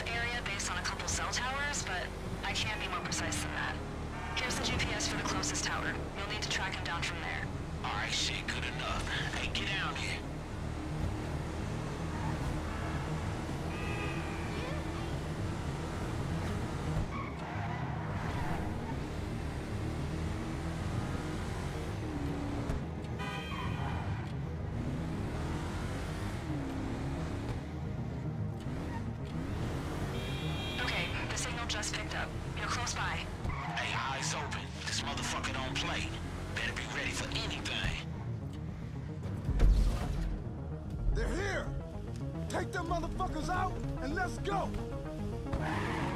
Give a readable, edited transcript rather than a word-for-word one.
rough area based on a couple cell towers, but I can't be more precise than that. Here's the GPS for the closest tower. You'll need to track him down from there. Alright, shit, good enough. Hey, get down here. Okay, the signal just picked up. You're close by. Hey, eyes open. This motherfucker don't play. Better be ready for anything. They're here! Take them motherfuckers out and let's go!